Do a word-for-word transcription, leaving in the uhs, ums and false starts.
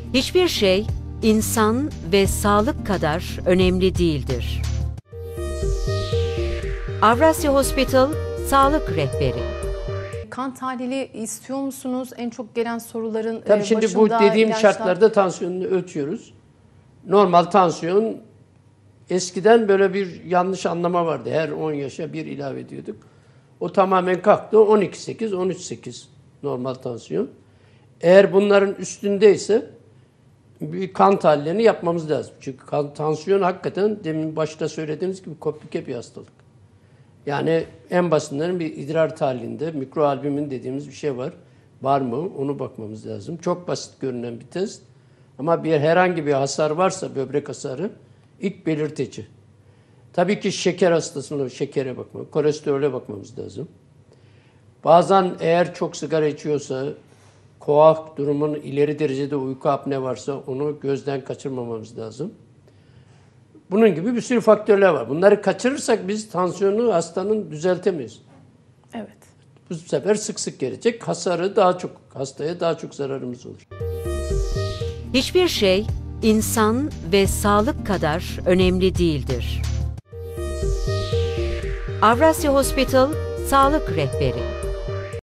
Hiçbir şey insan ve sağlık kadar önemli değildir. Avrasya Hospital Sağlık Rehberi. Kan tahlili istiyor musunuz? En çok gelen soruların Tabii e, şimdi başında bu dediğim ilaçlar... şartlarda tansiyonunu ölçüyoruz. Normal tansiyon, eskiden böyle bir yanlış anlama vardı. Her on yaşa bir ilave ediyorduk. O tamamen kalktı. on iki sekiz, on üç sekiz normal tansiyon. Eğer bunların üstündeyse bir kan tahlillerini yapmamız lazım. Çünkü kan, tansiyon hakikaten demin başta söylediğiniz gibi komplike bir hastalık. Yani en basitinden bir idrar tahlilinde mikroalbumin dediğimiz bir şey var. Var mı? Onu bakmamız lazım. Çok basit görünen bir test. Ama bir herhangi bir hasar varsa, böbrek hasarı ilk belirteci. Tabii ki şeker hastasına şekere bakmak, kolesterole bakmamız lazım. Bazen eğer çok sigara içiyorsa, koah durumun ileri derecede uyku apne varsa onu gözden kaçırmamamız lazım. Bunun gibi bir sürü faktörler var. Bunları kaçırırsak biz tansiyonu hastanın düzeltemeyiz. Evet. Bu sefer sık sık gelecek. Hasarı daha çok, hastaya daha çok zararımız olur. Hiçbir şey insan ve sağlık kadar önemli değildir. Avrasya Hospital Sağlık Rehberi.